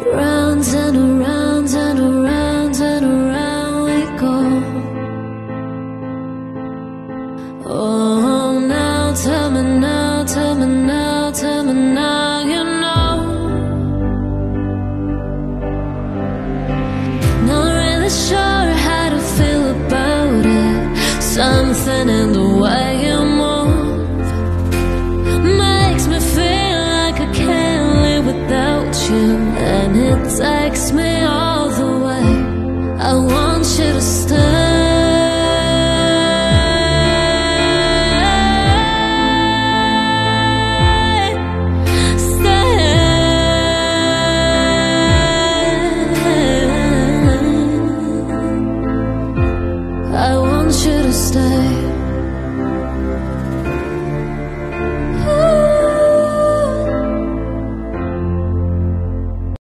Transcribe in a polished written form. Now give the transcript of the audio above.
Rounds and around and around and around we go. Oh, now tell me now, tell me now, tell me now, you know. Not really sure how to feel about it. Something in the way you move makes me feel like I can't live without you, and it takes me all the way. I want you to stay.